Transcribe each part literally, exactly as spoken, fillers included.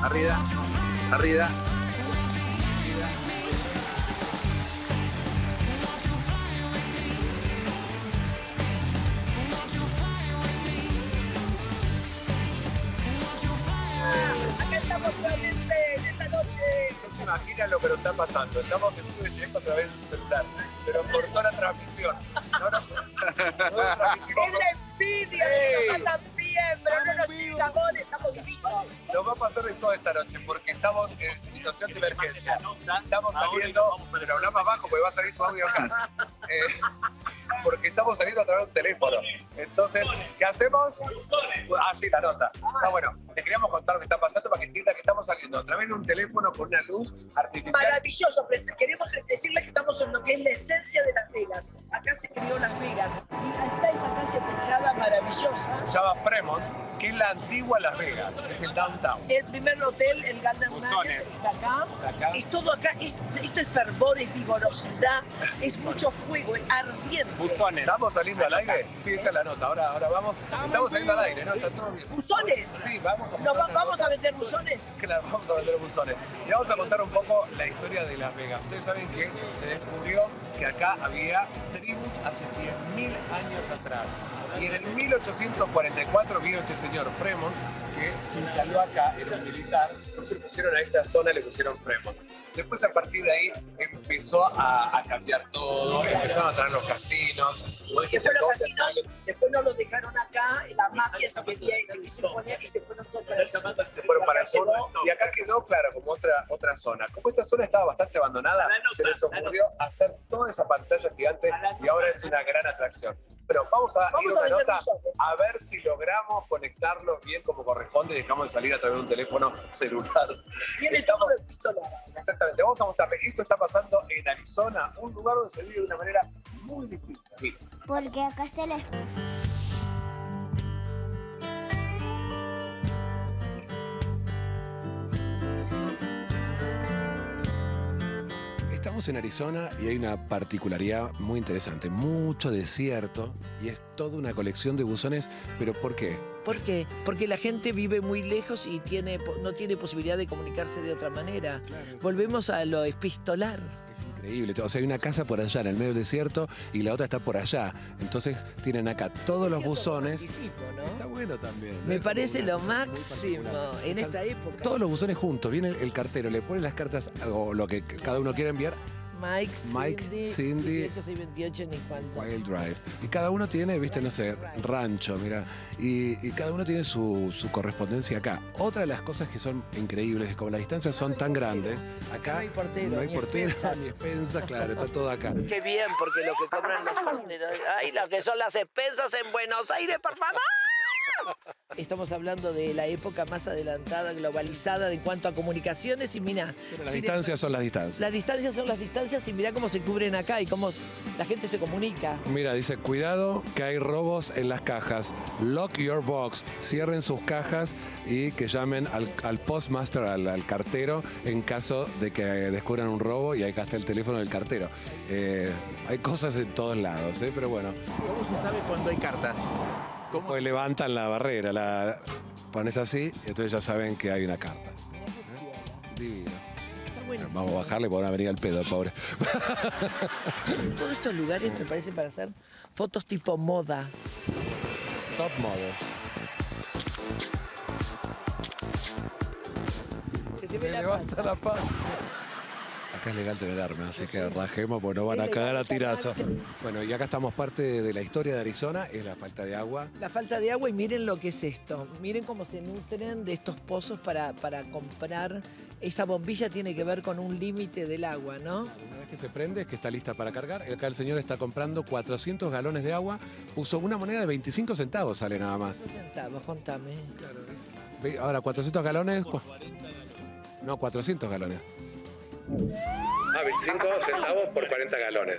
Arriba, arriba. Acá estamos nuevamente en esta noche. No se imaginan lo que nos está pasando. Estamos en vivo y directo a través del celular. Se nos cortó la transmisión. No, no, no transmitimos. Es la envidia de que nos va tan bien, pero no nos llega amor, estamos vivos. Nos va a pasar de toda esta noche porque estamos en situación de emergencia. Estamos saliendo, pero habla más bajo porque va a salir tu audio acá. Eh, porque estamos saliendo a través de un teléfono. Entonces, ¿qué hacemos? Ah, sí, la nota. Ah, bueno, les queríamos contar lo que está pasando para que entiendan que estamos saliendo a través de un teléfono con una luz artificial. Maravilloso, pero queremos decirles que estamos en lo que es la esencia de Las Vegas. Acá se creó Las Vegas y está esa calle techada maravillosa. Se llama Fremont, que es la antigua Las Vegas, es el downtown. El primer hotel, el Golden Nugget, está acá. Está acá. Es todo acá, es, esto es fervor, es vigorosidad, es mucho fuego, es ardiente. Buzones. ¿Estamos saliendo al aire? Sí, esa es la nota. Ahora, ahora vamos. Estamos saliendo al aire, ¿no? Está todo bien. ¿Buzones? Sí, vamos a ¿Nos va- contar- vamos a vender buzones? Claro, vamos a vender buzones. Y vamos a contar un poco la historia de Las Vegas. Ustedes saben que se descubrió que acá había tribus hace diez mil años atrás. Y en el mil ochocientos cuarenta y cuatro vino este señor Fremont, que se instaló acá, era un militar. Entonces le pusieron a esta zona, le pusieron Fremont. Después, a partir de ahí, empezó a, a cambiar todo. Empezaron a traer los casinos. Como dijiste, Después los todo casinos, central. después no los dejaron acá, la mafia se quería y se quiso imponer y se fueron todos para el sur. Se fueron para el sur Quedó- y acá quedó, claro, como otra, otra zona. Como esta zona estaba bastante abandonada, se les ocurrió hacer toda esa pantalla gigante y ahora es una gran atracción. Pero vamos a Vamos ir a a una vender nota buzones. a ver si logramos conectarlos bien como corresponde y dejamos de salir a través de un teléfono celular. Viene Estamos- todo de pistola. Exactamente, vamos a mostrarles. Esto está pasando en Arizona, un lugar donde se vive de una manera muy distinta. Miren. Porque acá está la... Estamos en Arizona y hay una particularidad muy interesante, mucho desierto y es toda una colección de buzones, pero ¿por qué? ¿Por qué? Porque la gente vive muy lejos y tiene, no tiene posibilidad de comunicarse de otra manera. Volvemos a lo epistolar. Es increíble, o sea, hay una casa por allá en el medio del desierto y la otra está por allá, entonces tienen acá todos los Cierto buzones. anticipo, ¿no? Está bueno también. ¿no? Me Es parece como lo una cosa muy máximo particular. en Están esta época. Todos los buzones juntos, viene el, el cartero, le pone las cartas o lo que cada uno quiera enviar. Mike, Mike, Cindy, Cindy, dieciocho seis veintiocho, ni cuánto. Wild Drive. Y cada uno tiene, viste, no sé, rancho, mira. Y, y cada uno tiene su, su correspondencia acá. Otra de las cosas que son increíbles es como las distancias son tan grandes. Acá No hay portero, no hay ni portero, expensas. ni expensas, claro, está todo acá. Qué bien, porque lo que cobran los porteros. ¡Ay, lo que son las expensas en Buenos Aires, por favor! Estamos hablando de la época más adelantada, globalizada en cuanto a comunicaciones y mira, Pero las sin distancias son las distancias. Las distancias son las distancias y mirá cómo se cubren acá y cómo la gente se comunica. Mira, dice, cuidado que hay robos en las cajas. Lock your box. Cierren sus cajas y que llamen al, al postmaster, al, al cartero, en caso de que descubran un robo y acá está el teléfono del cartero. Eh, hay cosas en todos lados, ¿eh? Pero bueno. ¿Cómo se sabe cuando hay cartas? Pues levantan la barrera, la pones así y entonces ya saben que hay una carta. ¿Eh? Divino. Está buenísimo. Vamos a bajarle por una venir al pedo, pobre. Todos estos lugares me parecen para hacer fotos tipo moda. Top models. Se te ve Me la levanta panza. la pata. Acá es legal tener armas, así que rajemos porque no van a cagar a tirazos. Bueno, y acá estamos parte de la historia de Arizona, es la falta de agua. La falta de agua y miren lo que es esto. Miren cómo se nutren de estos pozos para, para comprar. Esa bombilla tiene que ver con un límite del agua, ¿no? Una vez que se prende es que está lista para cargar. Acá el señor está comprando cuatrocientos galones de agua. Puso una moneda de veinticinco centavos, sale nada más. ¿Cuántos centavos? Contame. Ve, ahora, cuatrocientos galones. cu- No, cuatrocientos galones. Ah, veinticinco centavos por cuarenta galones.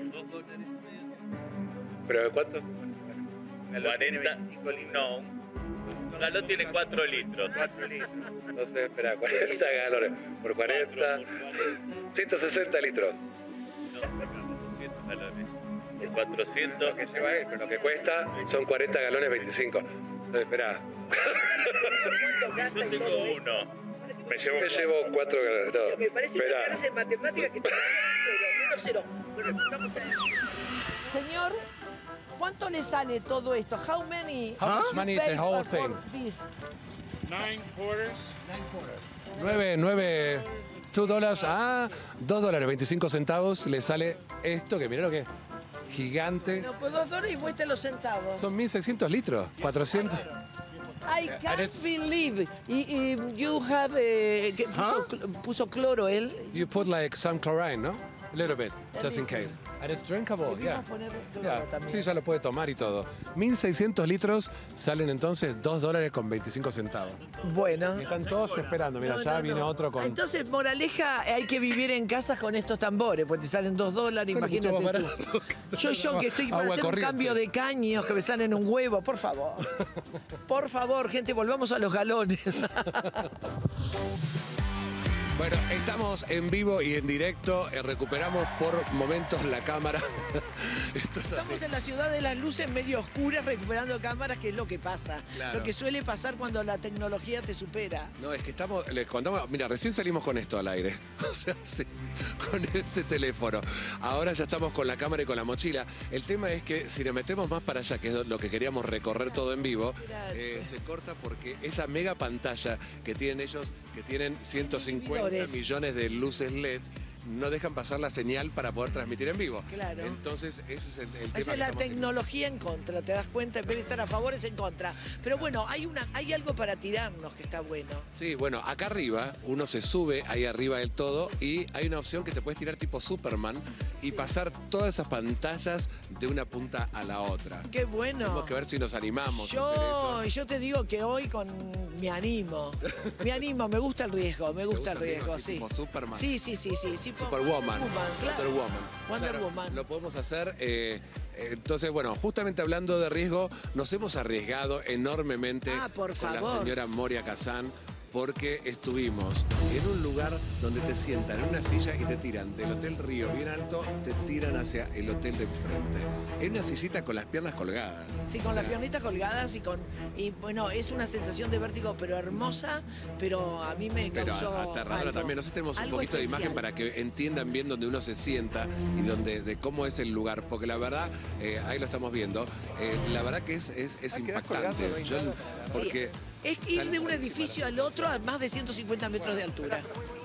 ¿Pero de cuánto? cuarenta, no, un galón tiene cuatro litros. Entonces, espera, cuarenta galones por cuarenta, ciento sesenta litros. doscientos galones. De cuatrocientos. Lo que lleva él, pero lo que cuesta son cuarenta galones veinticinco. Entonces, espera. Yo tengo uno. Me llevo, Me llevo cuatro grados. No, Me parece espera. que hace matemáticas que está cero, menos cero. Bueno, estamos ahí. Señor, ¿cuánto le sale todo esto? How many? How much money the whole for thing? this? Nine quarters. Nueve, nueve, dos dólares, ah, dos dólares, veinticinco centavos le sale esto, que mirá lo que es, gigante. No, pues dos dólares y muestra los centavos. Son mil seiscientos litros, cuatrocientos. I can't it's- believe. Y, y you have, eh, que puso, cl- puso cloro él. You put like some chlorine, ¿no? A little bit, just in case. And it's drinkable, yeah. Debimos poner cloro Yeah, también. sí, ya lo puede tomar y todo. mil seiscientos litros salen entonces dos dólares con veinticinco centavos. Bueno. Y están todos esperando, mira, No, ya no, viene no. otro con... Entonces, moraleja, hay que vivir en casas con estos tambores, porque te salen dos dólares, Sale mucho más imagínate tú. barato. Yo, yo que estoy para Agua hacer un corriente. cambio de caños, que me salen un huevo, por favor. Por favor, gente, volvamos a los galones. Bueno, estamos en vivo y en directo, eh, recuperamos por momentos la cámara. Esto es así. Estamos en la ciudad de las luces medio oscuras recuperando cámaras, que es lo que pasa. Claro. Lo que suele pasar cuando la tecnología te supera. No, es que estamos, les contamos, mira, recién salimos con esto al aire, o sea, sí, con este teléfono. Ahora ya estamos con la cámara y con la mochila. El tema es que si nos metemos más para allá, que es lo que queríamos recorrer todo en vivo, eh, se corta porque esa mega pantalla que tienen ellos, que tienen ciento cincuenta millones de luces L E D, no dejan pasar la señal para poder transmitir en vivo. Claro. Entonces, ese es el, el tema. Esa que es la estamos haciendo. tecnología en contra, ¿te das cuenta? En vez de estar a favor, es en contra. Pero bueno, hay, una, hay algo para tirarnos que está bueno. Sí, bueno, acá arriba uno se sube ahí arriba del todo y hay una opción que te puedes tirar tipo Superman y pasar todas esas pantallas de una punta a la otra. ¡Qué bueno! Tenemos que ver si nos animamos a hacer Yo, eso. yo te digo que hoy con me animo. Me animo, me gusta el riesgo, me gusta, gusta el el riesgo, riesgo, así sí. como Superman? Sí, sí, sí, sí. sí por- Superwoman. Woman, claro. Wonder Woman. Wonder Claro, Woman. Lo podemos hacer. eh, eh, entonces, bueno, justamente hablando de riesgo, nos hemos arriesgado enormemente Ah, por con la favor. señora Moria Kazan. Porque estuvimos en un lugar donde te sientan en una silla y te tiran del Hotel Río bien alto, te tiran hacia el hotel de enfrente. En una sillita con las piernas colgadas. Sí, con O sea, las piernitas colgadas y con. Y bueno, es una sensación de vértigo, pero hermosa, pero a mí me Pero causó. aterradora algo, también. Nosotros tenemos un algo poquito especial. de imagen para que entiendan bien dónde uno se sienta y dónde, de cómo es el lugar. Porque la verdad, eh, ahí lo estamos viendo, eh, la verdad que es, es, es impactante. Yo- porque Es ir sale- de un edificio al otro a más de ciento cincuenta metros de altura.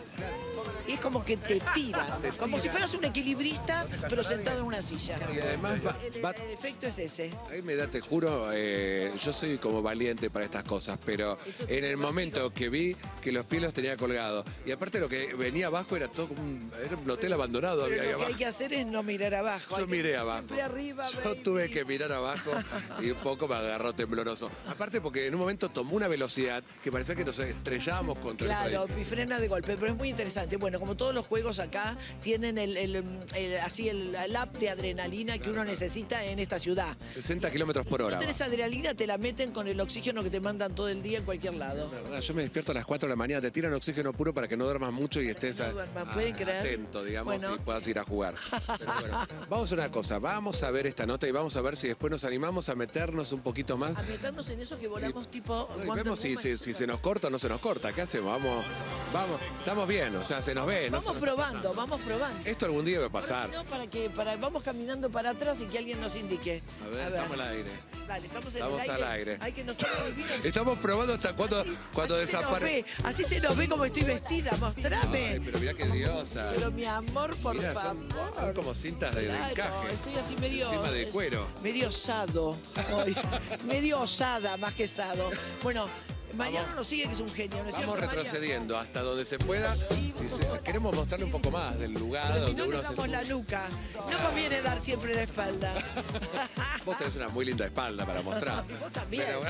Es como que te tiran, Te como si tiran. fueras un equilibrista, pero sentado en una silla. Y además va- El, va- el efecto es ese. Ahí me da, te juro, eh, yo soy como valiente para estas cosas, pero Eso te en el digo, momento que vi que los pies los tenía colgados, y aparte lo que venía abajo era todo como un, era un hotel abandonado había ahí Lo que hay abajo. que hacer es no mirar abajo. Yo hay que miré mirar abajo. Siempre arriba, Yo baby. tuve que mirar abajo y un poco me agarró tembloroso. Aparte porque en un momento tomó una velocidad que parecía que nos estrellábamos contra Claro, el y frena de golpe, pero es muy interesante. Bueno, como todos los juegos acá, tienen el, el- el- así el, el up de adrenalina que uno necesita en esta ciudad. sesenta kilómetros por Si hora. no tenés adrenalina, te la meten con el oxígeno que te mandan todo el día en cualquier lado. La verdad, yo me despierto a las cuatro de la mañana, te tiran oxígeno puro para que no duermas mucho y estés no a- duerman, a- ¿pueden creer? atento, digamos, Bueno. y puedas ir a jugar. Pero bueno, vamos a una cosa, vamos a ver esta nota y vamos a ver si después nos animamos a meternos un poquito más. A meternos en eso que volamos tipo... No, y Wonder vemos si, Woman. si- si se nos corta o no se nos corta. ¿Qué hacemos? Vamos, vamos, estamos bien, o sea, se nos ve. no Vamos se nos- probando, vamos probando. Esto algún día va a Ahora, pasar. si no, para que para, vamos caminando para atrás y que alguien nos indique. A ver, estamos al aire. Dale, estamos, en Estamos el al aire. aire. Hay que nos tome el vino. Estamos probando hasta cuando, cuando así se nos desaparece. ve, así se nos ve como estoy vestida, mostrame. Ay, pero mirá qué diosa. Pero mi amor, por Mirá, son- favor. son como cintas de- de Claro, encaje. estoy así medio... Encima de es- cuero. Medio osado. Hoy. Medio osada más que osado. Bueno, Mariano nos sigue que es un genio, ¿no es Vamos cierto, Mariano? retrocediendo hasta donde se pueda. Sí, Si por se- favor. queremos mostrarle un poco más del lugar Pero si donde no uno nos se damos la sube. nuca. No conviene dar siempre la espalda. Vos tenés una muy linda espalda para mostrar. Vos también. Pero,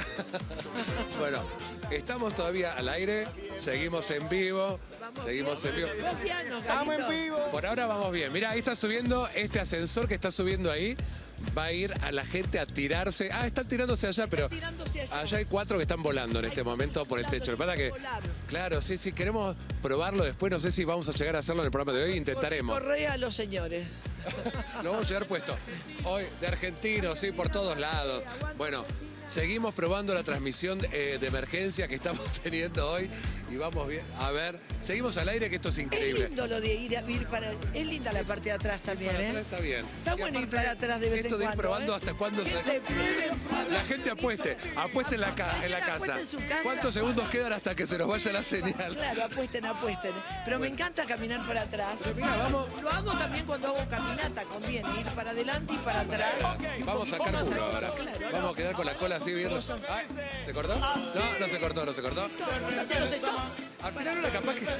bueno, estamos todavía al aire, seguimos en vivo, Vamos seguimos en bien. vivo. Vos piano, Carlito. Por ahora vamos bien. Mira, ahí está subiendo este ascensor que está subiendo ahí. Va a ir a la gente a tirarse. Ah, están tirándose allá, pero tirándose allá. allá hay cuatro que están volando en este momento por el techo. Lo que pasa que, Volar. claro, sí, sí, queremos probarlo después. No sé si vamos a llegar a hacerlo en el programa de hoy. Intentaremos. Correa a los señores. Lo vamos a llevar puesto. Hoy de argentinos, sí, por todos lados. Bueno, Seguimos probando la transmisión eh, de emergencia que estamos teniendo hoy y vamos bien. A ver, seguimos al aire, que esto es increíble. Es lindo lo de ir, a, ir para... Es linda la parte de atrás también, Para ¿eh? atrás está bien. Está Y bueno ir aparte, para atrás de vez esto en de ir cuando, probando ¿eh? hasta cuándo se... Gente, prueben, La gente apueste, apueste en la, ca- en la casa. Apueste en su casa. ¿Cuántos segundos quedan hasta que se nos vaya la señal? Claro, apuesten, apuesten. Pero me encanta caminar para atrás. Pero mira, vamos- Lo hago también cuando hago caminata, conviene ir para adelante y para atrás. Y un Vamos a poquito sacar más puro activo, ahora. claro, Vamos no. a quedar con la cola así bien. Ay, ¿se cortó? No, no se cortó, no se cortó. Vamos a hacer los stops. Al final era capaz que...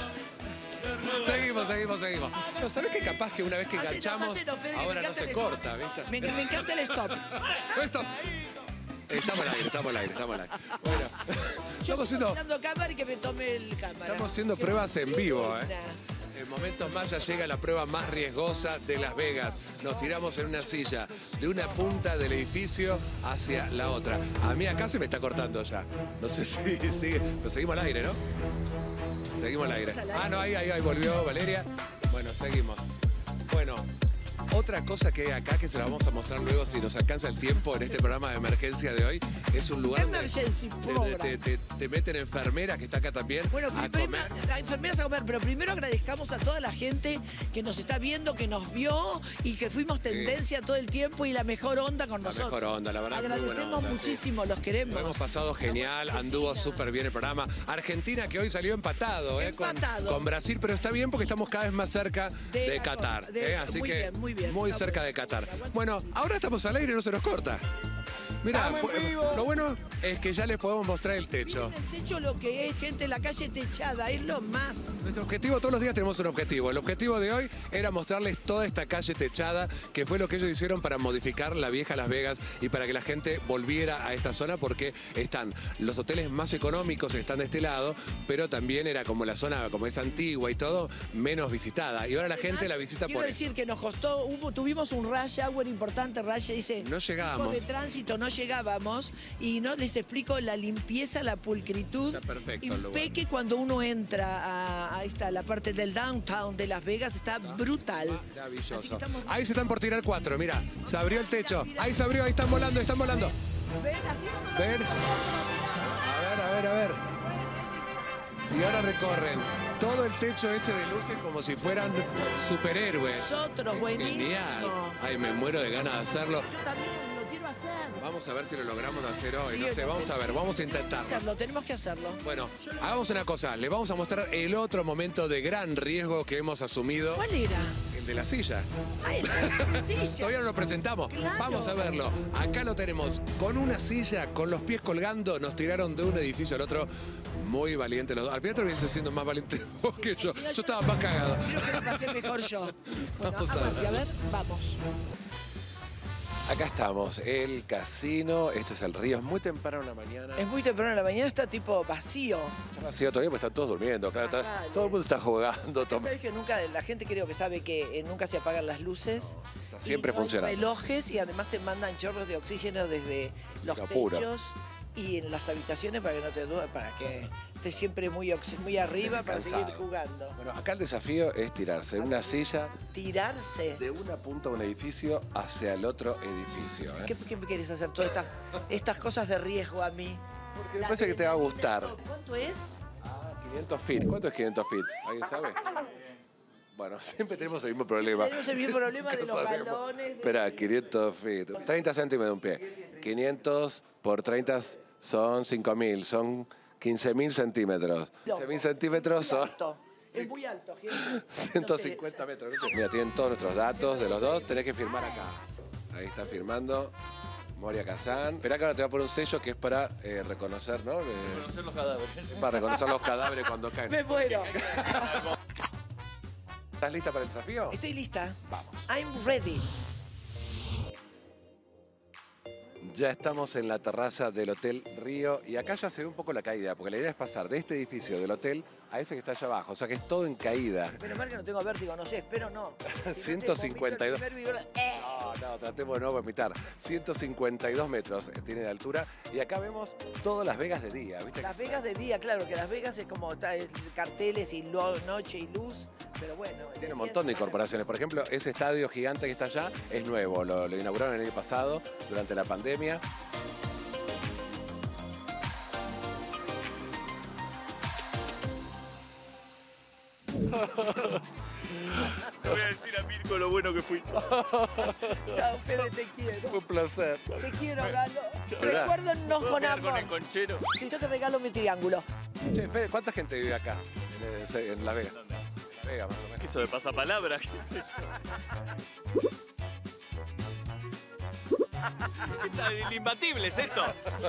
Seguimos, seguimos, seguimos. No, ¿sabés que capaz que una vez que Hacenos, enganchamos, hacenos, Fede, que me ahora no encanta se el corta, stop. ¿viste? Me, me encanta el stop. Esto. Estamos al aire, estamos al aire, estamos al aire. Bueno, Yo estamos estoy haciendo, mirando cámara y que me tome el cámara. estamos haciendo Qué pruebas en vivo, ¿eh? buena. En momentos más ya llega la prueba más riesgosa de Las Vegas. Nos tiramos en una silla de una punta del edificio hacia la otra. A mí acá se me está cortando ya. No sé si sigue, pero seguimos al aire, ¿no? Seguimos al aire. Ah, no, ahí, ahí, ahí volvió Valeria. Bueno, seguimos. Bueno, otra cosa que hay acá, que se la vamos a mostrar luego si nos alcanza el tiempo en este programa de emergencia de hoy, es un lugar donde Emergency te, program. te- te- te meten enfermera, que está acá también, Bueno, a prim- comer. a enfermeras a comer, pero primero agradezcamos a toda la gente que nos está viendo, que nos vio y que fuimos tendencia todo el tiempo y la mejor onda con La nosotros. mejor onda, la verdad. muy buena Agradecemos onda, sí. muchísimo, los Lo queremos. hemos pasado genial, anduvo súper bien el programa. Argentina, que hoy salió empatado, ¿eh? Con- Empatado. Con, Brasil, pero está bien porque estamos cada vez más cerca de, De- Qatar. de- ¿eh? Así muy que bien, muy bien. muy Está cerca bueno. de Qatar. Bueno, ahora estamos al aire, no se nos corta. Mira, lo bueno es que ya les podemos mostrar el techo. Miren el techo, lo que es, gente, la calle techada, es lo más. Nuestro objetivo, todos los días tenemos un objetivo. El objetivo de hoy era mostrarles toda esta calle techada, que fue lo que ellos hicieron para modificar la vieja Las Vegas y para que la gente volviera a esta zona, porque están los hoteles más económicos, están de este lado, pero también era como la zona, como es antigua y todo, menos visitada. Y ahora la gente la visita Quiero por eso. decir que nos costó, hubo, tuvimos un rush hour importante, rush, dice. No llegábamos. De tránsito no llegábamos y no les explico la limpieza, la pulcritud. Está perfecto el lugar. Impeque cuando uno entra a, a esta, la parte del downtown de Las Vegas, está brutal. Así que Maravilloso. estamos- Ahí se están por tirar cuatro, mira, se abrió el techo. Ahí se abrió, ahí están volando, están volando. ¿Ven? Así vamos a- Ven. A ver, a ver, a ver. Y ahora recorren todo el techo ese de luces como si fueran superhéroes. Nosotros, buenísimo. Genial. Ay, me muero de ganas de hacerlo. Yo también lo quiero hacer. Vamos a ver si lo logramos hacer hoy. Sí, No sé, lo- vamos a ver, vamos a intentarlo. Hacerlo, tenemos que hacerlo. Bueno, hagamos una cosa. Les vamos a mostrar el otro momento de gran riesgo que hemos asumido. ¿Cuál era? El de la silla. Ay, la silla. Todavía no lo presentamos. Claro. Vamos a verlo. Acá lo tenemos con una silla, con los pies colgando. Nos tiraron de un edificio al otro. Muy valiente los dos. Al final terminaste siendo más valiente vos que yo. Yo estaba más cagado. Creo que lo pasé mejor yo. Bueno, Vamos a aguante, ver. a ver, vamos. Acá estamos, el casino. Este es el río. Es muy temprano en la mañana. Es muy temprano en la mañana, está tipo vacío. Está vacío todavía, pues están todos durmiendo. Claro, está- Ajá, todo el mundo está jugando. tom- Sabes que nunca, la gente creo que sabe que eh, nunca se apagan las luces. está siempre y no hay funcionando. relojes y además te mandan chorros de oxígeno desde los te apuro. techos y en las habitaciones para que no te duermas, para que estés siempre muy, oxi- muy arriba para Cansado. seguir jugando. Bueno, acá el desafío es tirarse en una silla Tirarse. de una punta de un edificio hacia el otro edificio. ¿eh? ¿Qué, qué quieres hacer todas estas, estas cosas de riesgo a mí? Porque me La parece que te va a gustar. ¿Cuánto es? Ah, quinientos feet. ¿Cuánto es quinientos feet? ¿Alguien sabe? Bueno, siempre tenemos el mismo problema. Tenemos el mismo problema de Nunca los sabemos. balones. de- Espera, quinientos feet. treinta centímetros de un pie. quinientos por treinta son cinco mil. Son quince mil centímetros. quince mil centímetros son Alto. Es muy alto, gente. ciento cincuenta metros. Mira, tienen todos nuestros datos de los dos. Tenés que firmar acá. Ahí está firmando Moria Kazan. Esperá que ahora te va a poner un sello que es para eh, reconocer, ¿no? Eh, Conocer los cadáveres. para reconocer los cadáveres cuando caen. Me muero. ¿Estás lista para el desafío? Estoy lista. Vamos. I'm ready. Ya estamos en la terraza del Hotel Río y acá ya se ve un poco la caída, porque la idea es pasar de este edificio del hotel a ese que está allá abajo, o sea que es todo en caída. Menos mal que no tengo vértigo, no sé, espero no. ciento cincuenta y dos. Si no te vomito el primer vibra- ¡Eh! No, no, tratemos de no vomitar. ciento cincuenta y dos metros eh, tiene de altura y acá vemos todas Las Vegas de día, ¿viste? Las Vegas de día, claro, que Las Vegas es como está, es carteles y lo- noche y luz, pero bueno. Tiene un montón de incorporaciones. Por ejemplo, ese estadio gigante que está allá es nuevo, lo, lo inauguraron el año pasado durante la pandemia. Le voy a decir a Mirko lo bueno que fui. Chao, Fede, te quiero. Un placer. Te quiero, Galo. Chao. Recuérdennos ¿Puedo con quedar con amor. el conchero? Si yo te regalo mi triángulo. Che, Fede, ¿cuánta gente vive acá? En, en- en Las Vegas. ¿Dónde? En Las Vegas, más o menos. ¿Qué eso de pasapalabra? ¿Qué sé yo? ¿Qué tal? El imbatible es esto.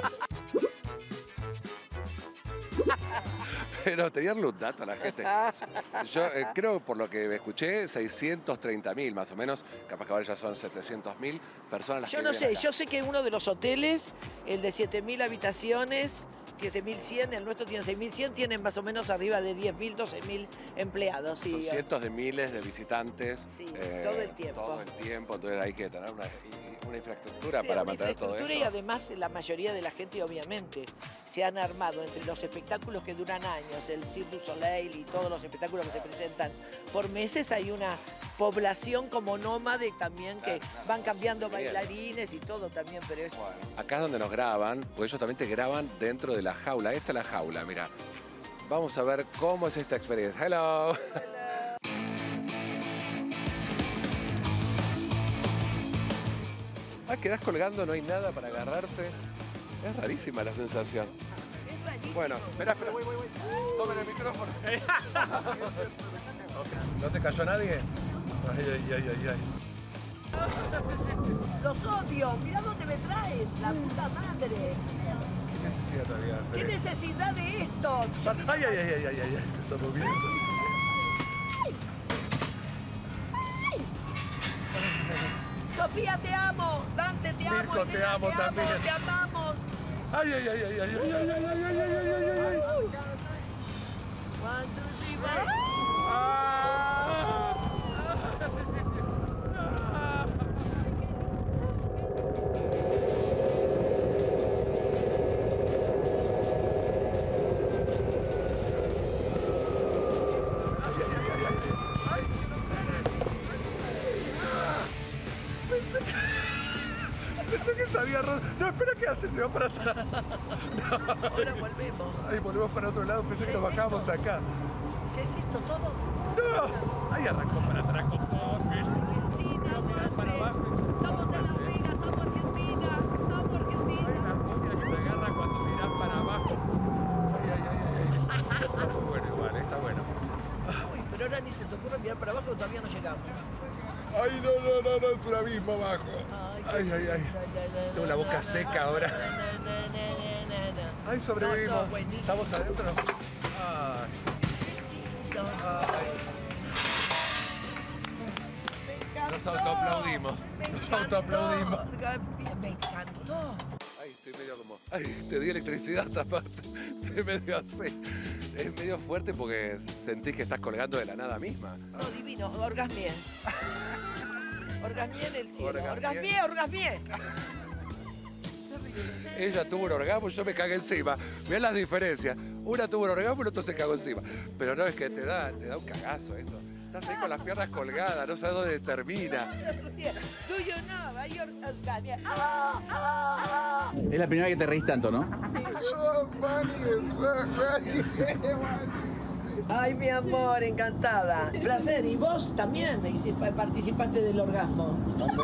Pero tenerle un dato a la gente. Yo eh, creo, por lo que escuché, seiscientos treinta mil más o menos. Capaz que ahora ya son setecientos mil personas las Yo que no viven sé, acá. yo sé que uno de los hoteles, el de siete mil habitaciones, siete mil cien, el nuestro tiene seis mil cien, tienen más o menos arriba de diez mil, doce mil empleados. Son Y, cientos de miles de visitantes. Sí, todo el tiempo. Todo el tiempo, entonces hay que tener una, y- una infraestructura Sí, para una mantener todo infraestructura esto. y además la mayoría de la gente obviamente se han armado entre los espectáculos que duran años, el Cirque du Soleil y todos los espectáculos que se presentan por meses, hay una población como nómade también que Claro, claro. van cambiando Bien. bailarines y todo también, pero es... Bueno, acá es donde nos graban, porque ellos también te graban dentro de la jaula. Esta es la jaula, mira. Vamos a ver cómo es esta experiencia. Hello. Ah, quedás colgando, no hay nada para agarrarse. Es rarísima la sensación. Es rarísimo. Bueno, espera, espera, voy, voy, voy. Tomen el micrófono. ¿No se cayó nadie? Ay, ay, ay, ay, ay. Los odio, mirá dónde me traes, la puta madre. ¿Qué necesidad había de hacer ¿Qué esto? necesidad de estos? Ay, ay, ay, ay, ay, ay, ay, se está moviendo. Sofía, te amo. Dante, te amo. Mirko, te Elena, amo también. Te amamos. Ay, ay, ay, ay, ay, ay, ay, ay, ay, ay, ay, ay, ay, ay. One, two, three, four. Ah. Pensé que, pensé que se había roto. No, espera, ¿qué hace? Se va para atrás. Ahora volvemos. Ay, volvemos para otro lado. Pensé que nos ¿Es esto? bajábamos acá. ¿Ya es esto todo? ¡No! Ahí arrancó para atrás con todo. Argentina, Para Dante. abajo. Estamos en Las Vegas, amo Argentina. Amo Hay Argentina. una copia que te agarra cuando mirás para abajo. Ay, ay, ay, ay. Está muy bueno igual, está bueno. Uy, pero ahora ni se te ocurre mirar para abajo, todavía no llegamos. Ay, no, no, no, no, es un abismo abajo. Ay, ay, ay. Tengo la boca seca ahora. Ay, sobrevivimos. No, no, buenísimo. Estamos adentro. Ay, ay. Me encantó. Nos autoaplaudimos. Me Nos encantó. autoaplaudimos. Me encantó. Ay, estoy medio como. Ay, te di electricidad esta parte. Estoy medio así. Es medio fuerte porque sentís que estás colgando de la nada misma. No, divino, orgasmié. Orgasmié en el cielo. Orgasmié. Orgasmié, orgasmié. Ella tuvo un orgasmo, yo me cagué encima. Mirá las diferencias. Una tuvo un orgasmo y el otro se cagó encima. Pero no, es que te da, te da un cagazo eso. Estás ahí con las piernas colgadas, no sabes dónde termina. Do you know? Hay orgasmié. ¡Ah! ¡Ah! ¡Ah! Es la primera vez que te reís tanto, ¿no? Ay, mi amor, encantada. Placer, y vos también y si fue- participaste del orgasmo.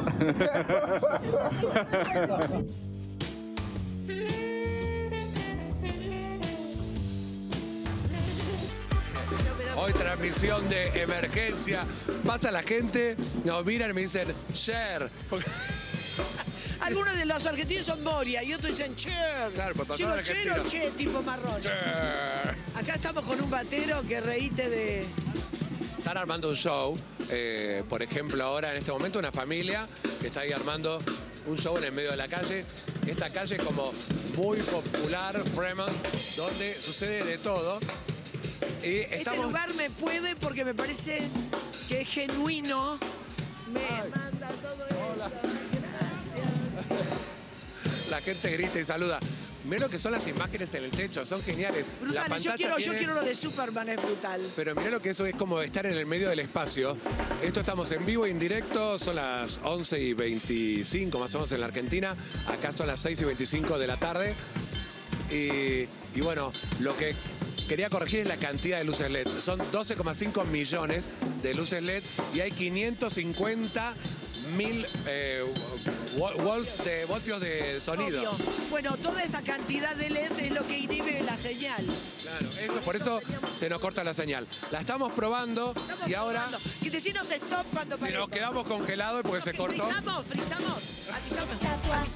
Hoy transmisión de emergencia. Pasa la gente, nos miran y me dicen, share. Porque- Algunos de los argentinos son Moria y otros dicen Cher. Claro, pues Digo pasaron Cher o argentinos. Che, tipo marrón. Share. Acá estamos con un batero que reíte de... Están armando un show. eh, por ejemplo, ahora en este momento una familia que está ahí armando un show en el medio de la calle. Esta calle es como muy popular, Fremont, donde sucede de todo. Y Este estamos... lugar me puede porque me parece que es genuino. Me Ay. manda todo eso. Hola. Gracias. La gente grita y saluda. Mirá lo que son las imágenes en el techo, son geniales. La Brutal. Yo pantalla quiero, yo tiene- quiero lo de Superman, es brutal. Pero mirá lo que eso es como estar en el medio del espacio. Esto estamos en vivo e en directo, son las once y veinticinco más o menos en la Argentina. Acá son las seis y veinticinco de la tarde. Y, y bueno, lo que quería corregir es la cantidad de luces L E D. Son doce coma cinco millones de luces L E D y hay quinientos cincuenta mil eh, volts de, voltios de sonido. Obvio. Bueno, toda esa cantidad de L E D es lo que inhibe la señal. Claro, eso, por eso se nos corta la señal. La estamos probando Estamos y ahora probando. Que decinos stop cuando si parezca. nos quedamos congelados porque se cortó. Frizamos, frizamos. Avisamos. Avisa.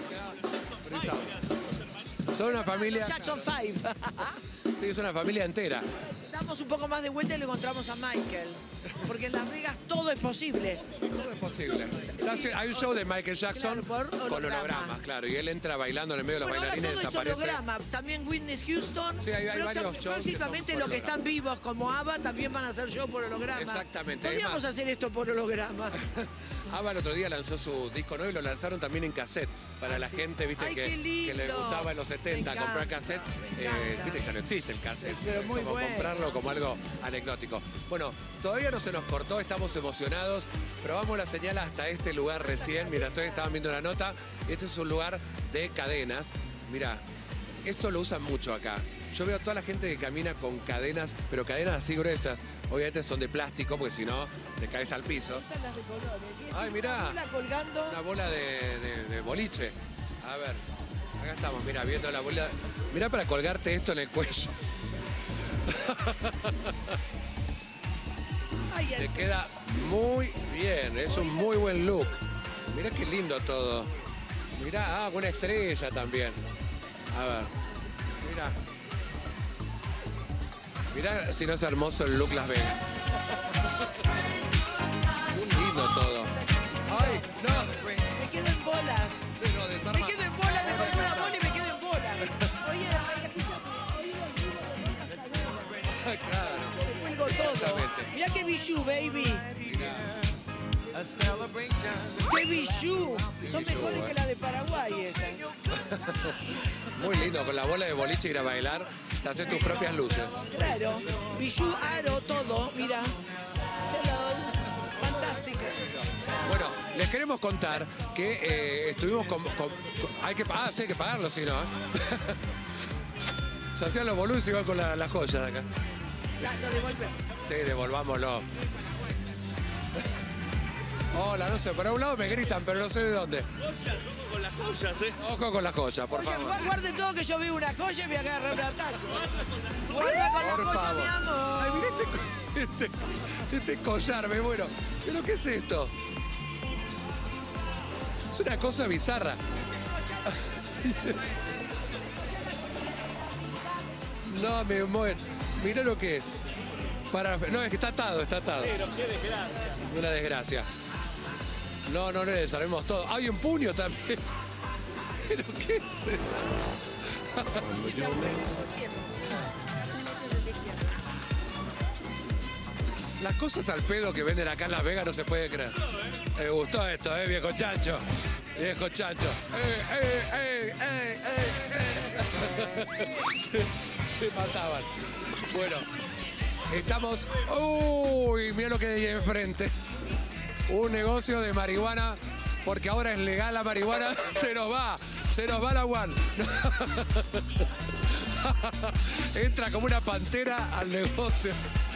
Son una familia. Jackson cinco. Sí, es una familia entera. Damos un poco más de vuelta y le encontramos a Michael. Porque en Las Vegas todo es posible. Todo es posible. Hace- Hay un show de Michael Jackson Claro, por con holograma. hologramas, claro, y él entra bailando en el medio de los Bueno, ahora bailarines, todo es desaparece. holograma. También Whitney Houston. Sí, hay- hay Pero varios son- shows que son próximamente por los que holograma. están vivos como ABBA también van a hacer show por holograma. Exactamente, es Podríamos más- hacer esto por holograma. ABBA el otro día lanzó su disco nuevo y lo lanzaron también en cassette para Ah, la sí. gente, viste, Ay, que, qué lindo. que le gustaba en los setenta Me comprar encanta, cassette. me Eh, encanta. viste, ya no existe el cassette. Pero muy como bueno. comprarlo como algo anecdótico. Bueno, todavía no se nos cortó, estamos emocionados. Probamos la señal hasta este lugar recién. Mira, ustedes estaban viendo la nota. Este es un lugar de cadenas. Mira, esto lo usan mucho acá. Yo veo a toda la gente que camina con cadenas, pero cadenas así gruesas. Obviamente son de plástico, porque si no, te caes al piso. Están las de colores. Ay, mirá. Una colgando. Una bola de, de- de boliche. A ver, acá estamos, mira, viendo la bola. Mirá para colgarte esto en el cuello. Ay, Te el- queda muy bien, es un muy buen look. Mirá qué lindo todo. Mirá, ah, una estrella también. A ver, mirá. Mirá si no es hermoso el look Las Vegas. Muy lindo todo. Ay, no. me quedo en bolas. Pero Me desarma. quedo en bolas, me pongo una bola y me quedo en bolas. Oye, Claro. me cuelgo todo. Exactamente. Mirá qué bijou, baby. ¡Qué bijou! Son bijou, mejores eh. que las de Paraguay estas. Muy lindo, con la bola de boliche ir a bailar, te haces tus propias luces. Claro. Bijou, aro, todo. Mira. Hello. Fantástico. Bueno, les queremos contar que eh, estuvimos con, con- con- Hay que, ah, sí, hay que pagarlo, si no. ¿eh? Se hacían los boludos igual con la- las joyas de acá. Ya, lo devuelve. Sí, devolvámoslo. Hola, no sé, por un lado me gritan, pero no sé de dónde. Joyas, ojo con las joyas, ¿eh? Ojo con las joyas, por Oye, favor. gua- guarde todo que yo veo una joya y me agarra un ataque. Guarda con la Por joya, favor. mi amor. Ay, mira este, co- este, este collar, me muero. ¿Pero qué es esto? Es una cosa bizarra. No, me muero. Mira lo que es. Para, no, es que está atado, está atado. Pero qué desgracia. Una desgracia. No, no, no le sabemos todo. Hay un puño también. ¿Pero qué es esto? Las cosas al pedo que venden acá en Las Vegas no se puede creer. Me gustó esto, ¿eh, viejo chancho? Viejo chancho. ¡Eh, eh, eh, eh, eh, eh! Se, se mataban. Bueno, estamos... ¡Uy! Mira lo que hay enfrente. Un negocio de marihuana, porque ahora es legal la marihuana. Se nos va, se nos va la one. Entra como una pantera al negocio.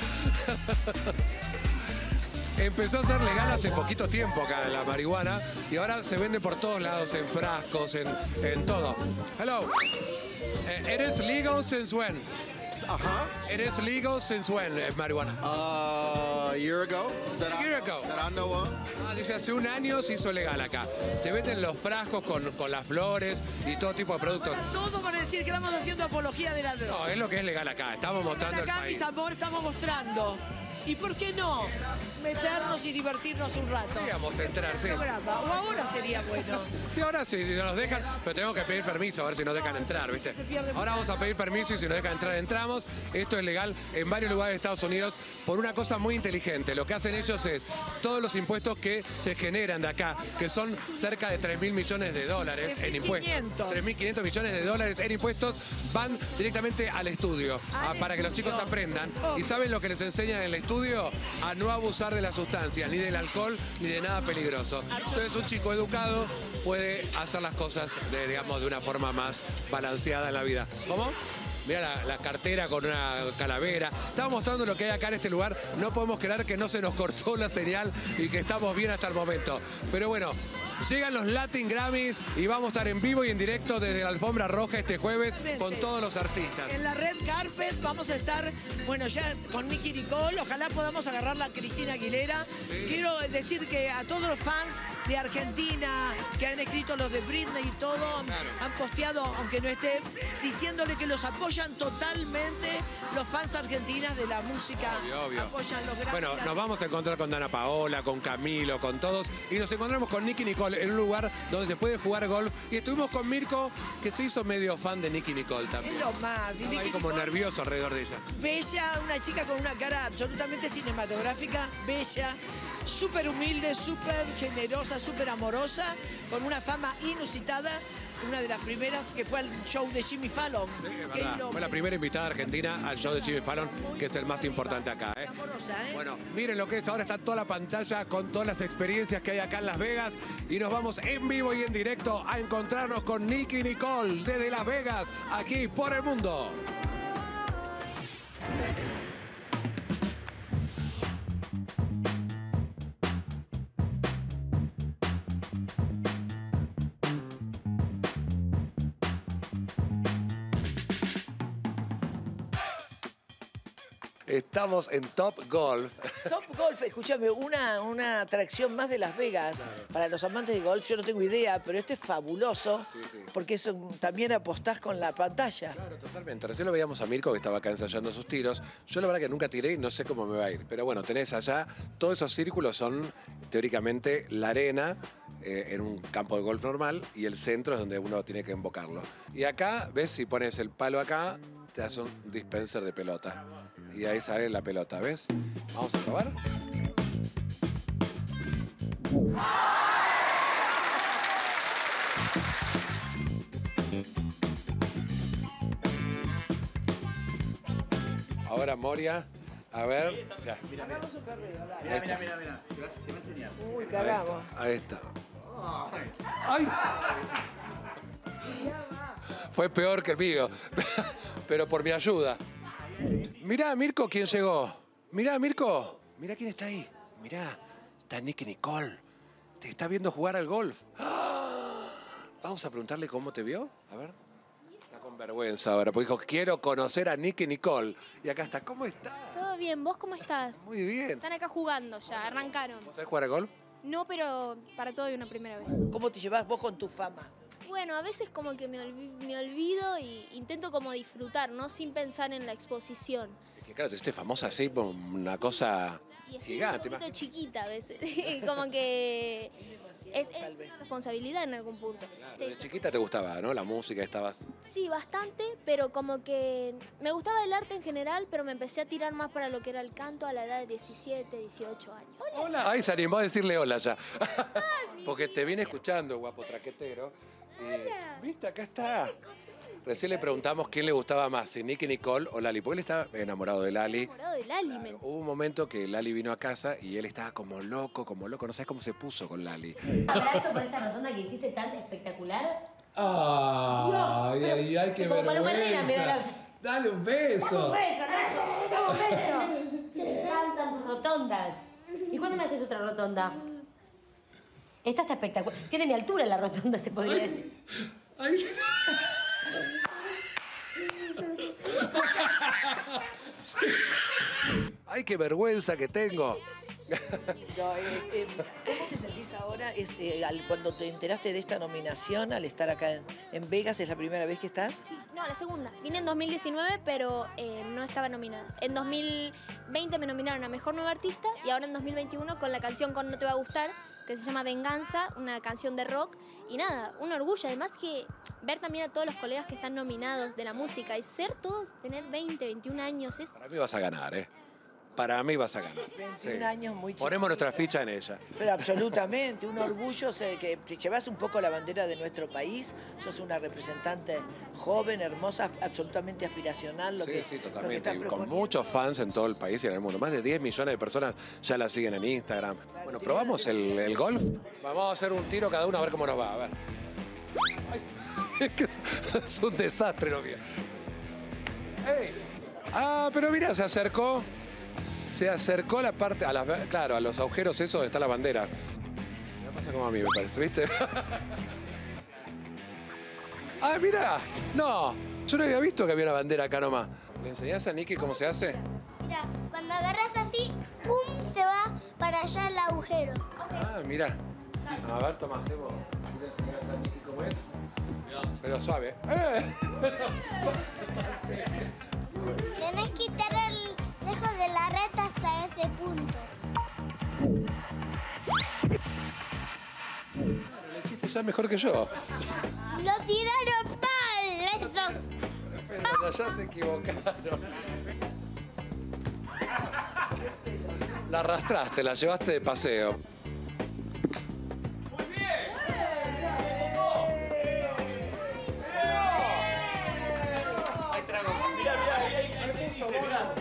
Empezó a ser legal hace poquito tiempo acá la marihuana y ahora se vende por todos lados, en frascos, en, en todo. Hello. Eh, it is legal since when? Uh-huh. It is legal since when, eh, marihuana? Uh, a year ago. That A I, year ago. That I know of. Ah, dice, hace un año se hizo legal acá. Te venden los frascos con, con las flores y todo tipo de productos. Todos van a decir que estamos haciendo apología de la droga. No, es lo que es legal acá. Estamos mostrando el Acá, país. mis amores, estamos mostrando. ¿Y por qué no meternos y divertirnos un rato? Podríamos entrar, sí. Programa. O ahora sería bueno. Sí, ahora sí, nos dejan, pero tenemos que pedir permiso a ver si nos dejan entrar, ¿viste? Ahora vamos a pedir permiso y si nos dejan entrar, entramos. Esto es legal en varios lugares de Estados Unidos por una cosa muy inteligente. Lo que hacen ellos es todos los impuestos que se generan de acá, que son cerca de tres mil millones de dólares en impuestos. tres mil quinientos millones de dólares en impuestos van directamente al estudio Al a- para que los chicos estudio. aprendan. Oh. ¿Y saben lo que les enseñan en el estudio? A no abusar de la sustancia, ni del alcohol, ni de nada peligroso. Entonces un chico educado puede hacer las cosas de, digamos, de una forma más balanceada en la vida. ¿Cómo? Mirá la, la cartera con una calavera. Estamos mostrando lo que hay acá en este lugar. No podemos creer que no se nos cortó la señal y que estamos bien hasta el momento. Pero bueno, llegan los Latin Grammys y vamos a estar en vivo y en directo desde la alfombra roja este jueves con todos los artistas. En la red carpet vamos a estar, bueno, ya con Nicki Nicole. Ojalá podamos agarrar la Cristina Aguilera. Sí. Quiero decir que a todos los fans de Argentina que han escrito los de Britney y todo, claro, han posteado, aunque no esté, diciéndole que los apoyan totalmente los fans argentinas de la música. Obvio, obvio. Apoyan los grandes. Bueno, nos vamos a encontrar con Dana Paola, con Camilo, con todos. Y nos encontramos con Nicki Nicole en un lugar donde se puede jugar golf. Y estuvimos con Mirko, que se hizo medio fan de Nicki Nicole también. Es lo más. Y Estaba ahí como Nicole, nervioso alrededor de ella. Bella, una chica con una cara absolutamente cinematográfica, bella, súper humilde, súper generosa, súper amorosa, con una fama inusitada. Una de las primeras que fue al show de Jimmy Fallon. Sí, es verdad. Lo... Fue la primera invitada argentina al show de Jimmy Fallon, que es el más importante acá. ¿eh? Amorosa, ¿eh? Bueno, miren lo que es. Ahora está toda la pantalla con todas las experiencias que hay acá en Las Vegas. Y nos vamos en vivo y en directo a encontrarnos con Nicki Nicole desde Las Vegas, aquí por el mundo. Estamos en Top Golf. Top Golf, escúchame, una, una atracción más de Las Vegas. Claro. Para los amantes de golf, yo no tengo idea, pero esto es fabuloso, sí, sí, porque eso también apostás con la pantalla. Claro, totalmente. Recién lo veíamos a Mirko, que estaba acá ensayando sus tiros. Yo la verdad que nunca tiré y no sé cómo me va a ir. Pero bueno, tenés allá, todos esos círculos son teóricamente la arena eh, en un campo de golf normal y el centro es donde uno tiene que invocarlo. Y acá, ves, si pones el palo acá, te hace un dispenser de pelota. Y ahí sale la pelota, ¿ves? Vamos a probar. Ahora Moria, a ver. Mira, mira, hagamos un perreo, dale. Mira, mira, mira, mira. Te vas- te voy a enseñar. Uy, cagamos. Ahí está. ¡Ay! Fue peor que el mío, pero por mi ayuda. Mirá, Mirko, ¿quién llegó? Mirá, Mirko. Mirá quién está ahí. Mirá, está Nicki Nicole. Te está viendo jugar al golf. ¡Ah! Vamos a preguntarle cómo te vio. A ver. Está con vergüenza ahora, porque dijo, quiero conocer a Nicki Nicole. Y acá está. ¿Cómo está? Todo bien, ¿vos cómo estás? Muy bien. Están acá jugando ya, arrancaron. ¿Vos sabés jugar al golf? No, pero para todo hay una primera vez. ¿Cómo te llevas vos con tu fama? Bueno, a veces como que me, olvi- me olvido y intento como disfrutar, ¿no? Sin pensar en la exposición. Es que claro, te hiciste famosa así por una cosa Y estoy gigante. un poquito chiquita a veces. Como que es, es una responsabilidad en algún punto. De chiquita te gustaba, ¿no? La música, estabas... Sí, bastante, pero como que me gustaba el arte en general, pero me empecé a tirar más para lo que era el canto a la edad de diecisiete, dieciocho años. Hola. Ay, se animó a decirle hola ya. Porque te viene escuchando, guapo traquetero. Y, ¿viste? Acá está. Recién le preguntamos quién le gustaba más, si Nicki Nicole o Lali, porque él estaba enamorado de Lali. Enamorado de Lali, Claro, men. hubo un momento que Lali vino a casa y él estaba como loco, como loco. No sabes cómo se puso con Lali. Un abrazo por esta rotonda que hiciste tan espectacular. Ay, ay, ay, qué Como Paloma Herrera, me da la- vergüenza. Dale un ¡Dame un beso. beso, Nacho! ¡Dame un beso! Me encantan tus rotondas. ¿Y cuándo me haces otra rotonda? Esta está espectacular. Tiene mi altura la rotonda, se podría decir. Ay. Ay, qué vergüenza que tengo. No, eh, eh, ¿Cómo te sentís ahora es, eh, al- cuando te enteraste de esta nominación al estar acá en, en Vegas? ¿Es la primera vez que estás? Sí, no, la segunda. Vine en dos mil diecinueve, pero eh, no estaba nominada. En dos mil veinte me nominaron a Mejor Nuevo Artista y ahora en dos mil veintiuno con la canción Con No Te Va a Gustar, que se llama Venganza, una canción de rock. Y nada, un orgullo. Además que ver también a todos los colegas que están nominados de la música y ser todos, tener veinte, veintiún años, es... Para mí vas a ganar, ¿eh? Para mí vas a ganar. veintiún años, muy chiquita. Ponemos nuestra ficha en ella. Pero absolutamente, un orgullo, o sea, que te llevas un poco la bandera de nuestro país, sos una representante joven, hermosa, absolutamente aspiracional. Lo Sí, que, sí, lo que totalmente. estás Y con proponiendo. muchos fans en todo el país y en el mundo. Más de diez millones de personas ya la siguen en Instagram. Bueno, ¿probamos el, el golf? Vamos a hacer un tiro cada uno a ver cómo nos va. A ver. Ay, es que es, es un desastre lo mío. Hey. Ah, pero mira, se acercó. Se acercó a la parte, a las, claro, a los agujeros esos donde está la bandera. Me pasa como a mí, me parece, ¿viste? Ah, mira. No, yo no había visto que había una bandera acá nomás. ¿Le enseñás a Nicky cómo se hace? Mira, cuando agarras así, ¡pum! Se va para allá el agujero. Ah, mira. A ver, Tomás, ¿eh? Vos, si le enseñás a Nicky cómo es. Pero suave. ¡Eh! Tenés que quitar el lejos de la red hasta ese punto. Lo hiciste ya mejor que yo. Lo tiraron mal, esos. Pero ya se equivocaron. La arrastraste, la llevaste de paseo. Muy bien. Ahí trago. Mira, mira, ahí hay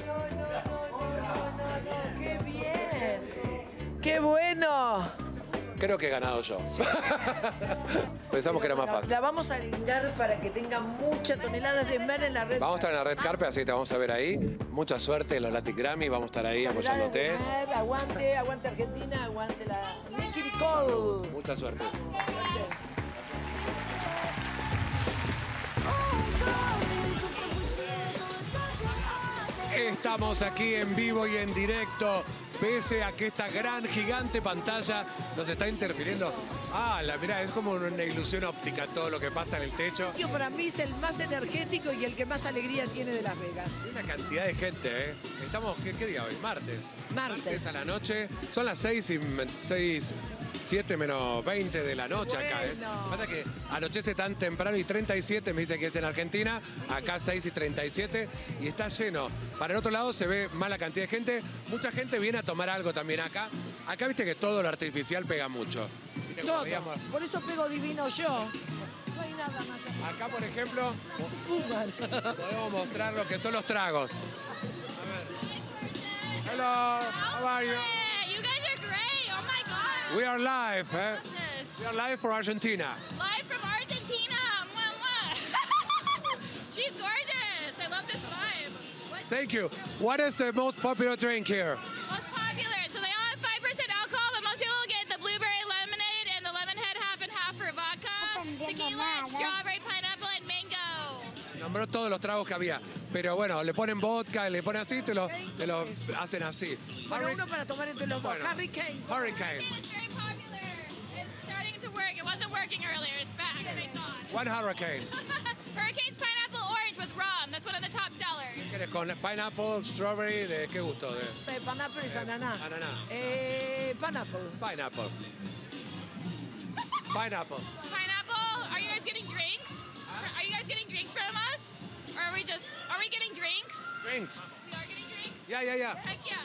¡Qué bien! ¡Qué bueno! Creo que he ganado yo. Pensamos que era más Bueno, fácil. La vamos a lingar para que tenga muchas toneladas de mar en la red. Vamos a estar en la red carpet, así que te vamos a ver ahí. Mucha suerte en los Latin Grammy, vamos a estar ahí apoyándote. Aguante, aguante Argentina, aguante la Nicky Nicole. Mucha suerte. Estamos aquí en vivo y en directo, pese a que esta gran, gigante pantalla nos está interfiriendo. Ah, la mirá, es como una ilusión óptica todo lo que pasa en el techo. Para mí es el más energético y el que más alegría tiene de Las Vegas. Hay una cantidad de gente, ¿eh? Estamos, ¿qué, qué día hoy? Martes. Martes. Martes a la noche. Son las seis y seis, siete menos veinte de la noche acá, ¿eh? Pasa que anochece tan temprano y treinta y siete, me dice que es en Argentina. Acá seis y treinta y siete y está lleno. Para el otro lado se ve mala cantidad de gente. Mucha gente viene a tomar algo también acá. Acá viste que todo lo artificial pega mucho. ¿Viste cómo Todo. veíamos? Por eso pego divino yo. No hay nada más. Acá, por ejemplo, podemos mostrar lo que son los tragos. A ver. Hello, how are you? You guys are great. Oh my God. We are live, eh? We are live for Argentina. Live from Argentina. Mwah, mwah. She's gorgeous. I love this vibe. What? Thank you. What is the most popular drink here? Most popular. So they all have five percent alcohol, but most people get the blueberry lemonade and the lemon head half and half for vodka, tequila, strawberry, pineapple, and mango. Nombró todos los tragos que había. Pero bueno, le ponen vodka, le ponen así, te lo, te lo hacen así. Bueno, uno para tomar entre los dos. Bueno. Hurricane. Hurricane. It's very popular. It's starting to work. It wasn't working earlier. It's back. Thank God. One hurricane. Hurricane's pineapple orange with rum. That's one of the top sellers. ¿Quieres con pineapple, strawberry? ¿De qué gusto? De Eh, Pineapple es ananá. ananá. Eh, pineapple. Pineapple. Pineapple. Pineapple. Are you guys getting drinks? Are you guys getting drinks from us? Or are we just, are we getting drinks? Drinks. We are getting drinks? Ya, ya, ya. Heck yeah.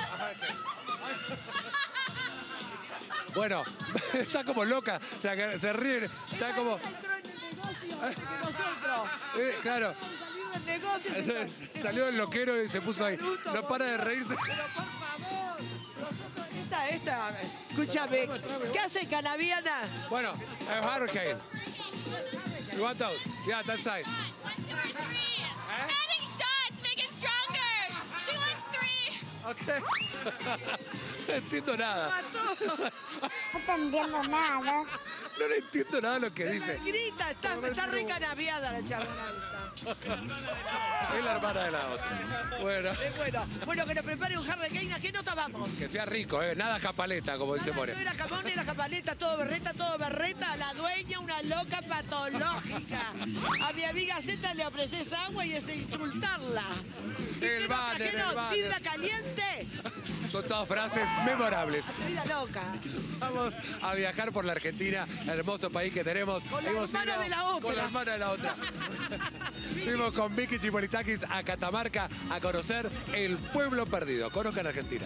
Bueno, está como loca, o sea, que se ríe, está como... Eh, claro. El negocio se Se- Salió del loquero y se puso ahí. No para de reírse. Pero por favor, nosotros, esta, esta, escúchame, ¿qué hace Canaviana? Bueno, a hurricane. You want those? Yeah, that size. One, two, or thrí. Adding shots, make it stronger. She wants three. Okay. No entiendo nada. No te entiendo nada. No le entiendo nada de lo que dice. Grita, está, está recanaviada la chabona. Es la hermana de la otra. Bueno, Eh, bueno, bueno, que nos prepare un hurricane. ¿A qué nota vamos? que sea rico, ¿eh? Nada japaleta, como dice More. No era jamón, era japaleta, todo berreta, todo berreta. La dueña, una loca patológica. A mi amiga Z le ofreces agua y es insultarla. ¿Y El qué nos banner, trajeron? el banner. ¿Sidra caliente? Son todas frases memorables. Vida loca. Vamos a viajar por la Argentina, hermoso país que tenemos. Con la Hemos hermana ido de la otra. Con la hermana de la otra. Fuimos con Vicky Chipolitakis a Catamarca a conocer el pueblo perdido. Conozcan Argentina.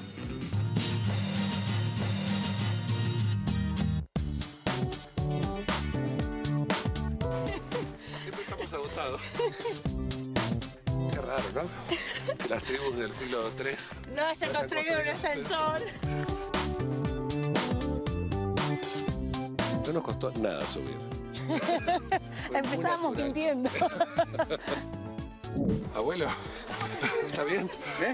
Siempre estamos agotados. Qué raro, ¿no? Las tribus del siglo tres. No haya construido un ascensor. No nos costó nada subir. Empezamos mintiendo. Abuelo, ¿está bien? ¿Eh?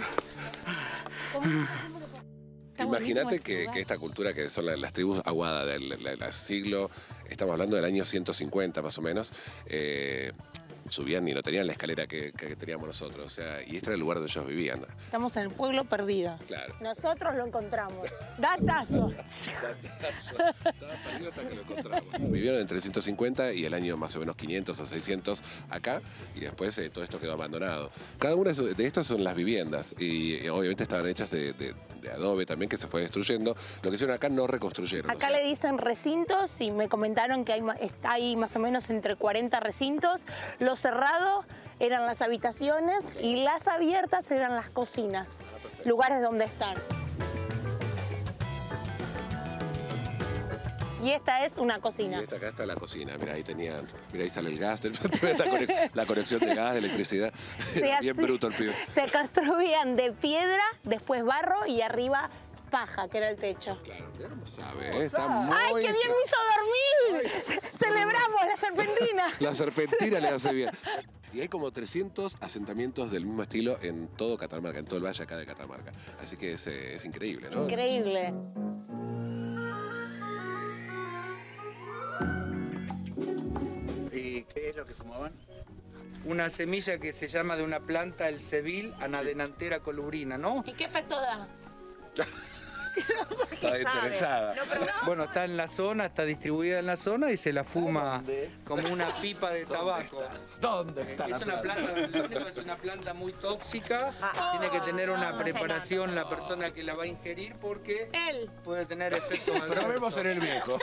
Imagínate que, que esta cultura que son las, las tribus aguada del, del, del siglo, estamos hablando del año ciento cincuenta más o menos, eh, subían y no tenían la escalera que, que teníamos nosotros, o sea, y este era el lugar donde ellos vivían. Estamos en el pueblo perdido. Claro. Nosotros lo encontramos. Datazo. Estaba perdido hasta que lo encontramos. Vivieron entre el ciento cincuenta y el año más o menos quinientos o seiscientos acá, y después eh, todo esto quedó abandonado. Cada una de estas son las viviendas, y eh, obviamente estaban hechas de, de, de adobe también, que se fue destruyendo. Lo que hicieron acá no reconstruyeron. Acá o sea, le dicen recintos y me comentaron que hay, está ahí más o menos entre cuarenta recintos. Lo cerrado eran las habitaciones y las abiertas eran las cocinas, lugares donde están. Y esta es una cocina. Y esta acá está la cocina. Mira, ahí tenían. Mira, ahí sale el gas. La conexión de gas, de electricidad. Era bien bruto el pibe. Se construían de piedra, después barro y arriba paja, que era el techo. Claro, mira cómo sabe, ¿eh? Está muy... ¡Ay, qué bien me hizo dormir! Ay, celebramos la serpentina. La serpentina le hace bien. Y hay como trescientos asentamientos del mismo estilo en todo Catamarca, en todo el valle acá de Catamarca. Así que es, es increíble, ¿no? Increíble. ¿Y qué es lo que fumaban? Una semilla que se llama de una planta, el cebil, anadenantera colubrina, ¿no? ¿Y qué efecto da? Está interesada. Bueno, está en la zona, está distribuida en la zona y se la fuma como una pipa de tabaco. ¿Dónde está? Es una planta, lo único es una planta muy tóxica. Tiene que tener una preparación la persona que la va a ingerir porque él puede tener efectos adversos. Probemos en el viejo.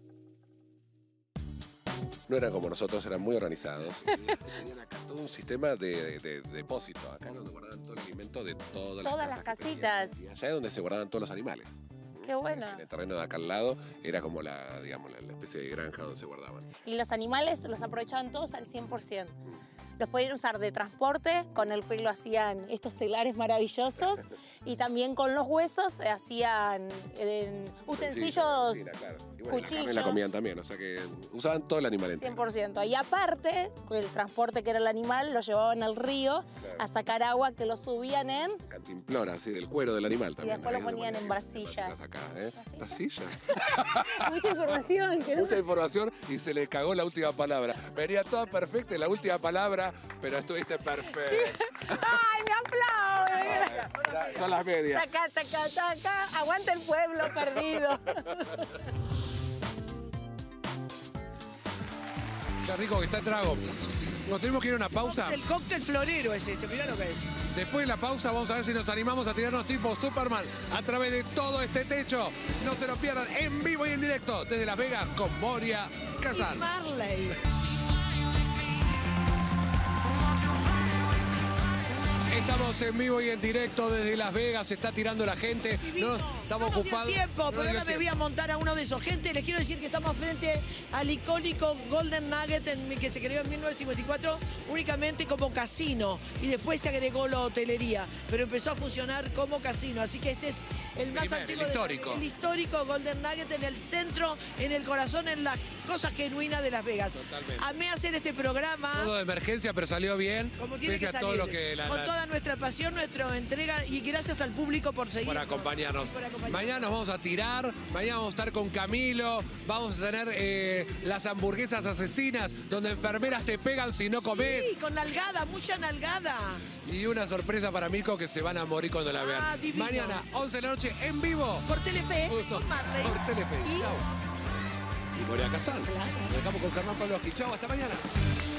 No eran como nosotros, eran muy organizados. Tenían acá todo un sistema de, de, de depósito. Acá es donde guardaban todo el alimento de todas las Todas las casitas. Y allá es donde se guardaban todos los animales. Qué bueno. En el terreno de acá al lado era como la, digamos, la, la especie de granja donde se guardaban. Y los animales los aprovechaban todos al cien por ciento. Los podían usar de transporte, con el pelo hacían estos telares maravillosos y también con los huesos hacían eh, utensilios, sí, sí, claro. Y bueno, cuchillos. La, la comían también, o sea que usaban todo el animal entero. cien por ciento. Y aparte, el transporte que era el animal lo llevaban al río claro. a sacar agua que lo subían en... Cantimplora, sí, del cuero del animal también. Y después lo ponían en vasillas. Acá, ¿eh? ¿Vasillas? Mucha información. ¿Qué? Mucha información y se le cagó la última palabra. Venía toda perfecta y la última palabra, pero estuviste perfecta. ¡Ay, me aplaudo! Son las medias. Taca, taca, taca. Aguanta el pueblo perdido. Qué rico que está el trago. Nos tenemos que ir a una pausa. El cóctel florero es este, mirá lo que es. Después de la pausa vamos a ver si nos animamos a tirarnos tipo Superman a través de todo este techo. No se lo pierdan en vivo y en directo desde Las Vegas con Moria Kazan. Y Marley. Estamos en vivo y en directo desde Las Vegas, se está tirando la gente. No, estamos no ocupados. Dio tiempo, no pero ahora me voy a montar a uno de esos. Gente, les quiero decir que estamos frente al icónico Golden Nugget en, que se creó en mil novecientos cincuenta y cuatro únicamente como casino y después se agregó la hotelería, pero empezó a funcionar como casino. Así que este es el más Primer, antiguo, el histórico. De, el histórico Golden Nugget en el centro, en el corazón, en la cosa genuina de Las Vegas. Totalmente. Amé hacer este programa. Todo de emergencia, pero salió bien. Como tiene pese que a salir. todo lo que la, Con la... toda nuestra pasión, nuestra entrega y gracias al público por seguir. Por acompañarnos. Por acompañarnos. Mañana nos vamos a tirar, mañana vamos a estar con Camilo, vamos a tener eh, las hamburguesas asesinas, donde enfermeras te pegan si no comes. Sí, con nalgada, mucha nalgada. Y una sorpresa para Mirko que se van a morir cuando la vean. Ah, divino. Mañana, once de la noche, en vivo. Por Telefe, Justo. con Marley. Por Telefe. Y... Chao. Y Moria Kazan. Claro. Nos dejamos con Germán Pavlovsky. Chao, hasta mañana.